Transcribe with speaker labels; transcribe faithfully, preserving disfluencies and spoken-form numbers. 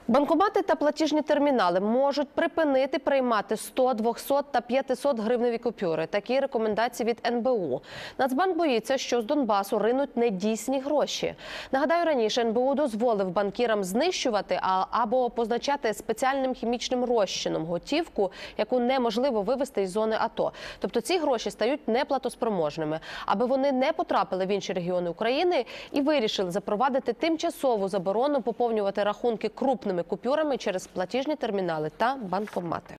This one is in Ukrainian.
Speaker 1: Банкомати та платіжні термінали можуть припинити приймати сто, двохсот та п'ятисот гривневі купюри. Такі рекомендації від ен бе у. Нацбанк боїться, що з Донбасу ринуть недійсні гроші. Нагадаю, раніше ен бе у дозволив банкірам знищувати або позначати спеціальним хімічним розчином готівку, яку неможливо вивести із зони АТО. Тобто ці гроші стають неплатоспроможними. Аби вони не потрапили в інші регіони України, і вирішили запровадити тимчасову заборону поповнювати рахунки крупними купюрами через платіжні термінали та банкомати.